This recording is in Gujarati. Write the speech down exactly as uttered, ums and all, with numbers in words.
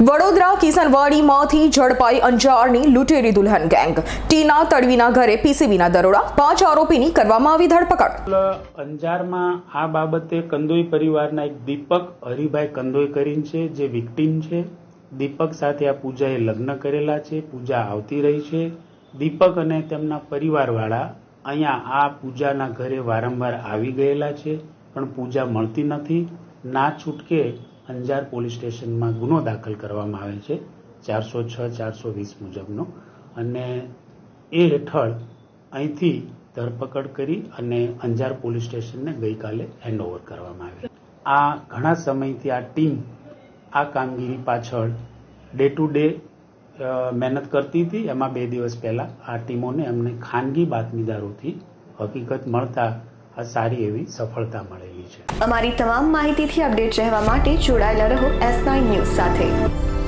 વડોદરા કિસનવાડીમાંથી ઝડપાઈ અંજારની લૂંટેરી દુલ્હન ગેંગ। ટીના તડવીના ઘરે પીસીબીના દરોડા, પાંચ આરોપીની કરવામાં આવી ધરપકડ। અંજારમાં આ બાબતે કંદોઈ પરિવારના એક દીપક હરિભાઈ કંદોઈ કરીને છે, જે વિક્ટીમ છે। દીપક સાથે આ પૂજાએ લગ્ન કરેલા છે, પૂજા આવતી રહી છે। દીપક અને તેમના પરિવારવાળા અહીંયા આ પૂજાના ઘરે વારંવાર આવી ગયેલા છે, પણ પૂજા મળતી નથી। ના છૂટકે અંજાર પોલીસ સ્ટેશનમાં ગુનો દાખલ કરવામાં આવે છે ચારસો છ ચારસો વીસ મુજબનો, અને એ હેઠળ અહીંથી ધરપકડ કરી અને અંજાર પોલીસ સ્ટેશનને ગઈકાલે હેન્ડઓવર કરવામાં આવી। આ ઘણા સમયથી આ ટીમ આ કામગીરી પાછળ ડે ટુ ડે મહેનત કરતી હતી। એમાં બે દિવસ પહેલા આ ટીમોને અમને ખાનગી બાતમીદારોથી હકીકત મળતા આ સારી એવી સફળતા મળેલી છે। અમારી તમામ માહિતીથી અપડેટ રહેવા માટે જોડાયેલા રહો એસ નાઇન ન્યૂઝ સાથે।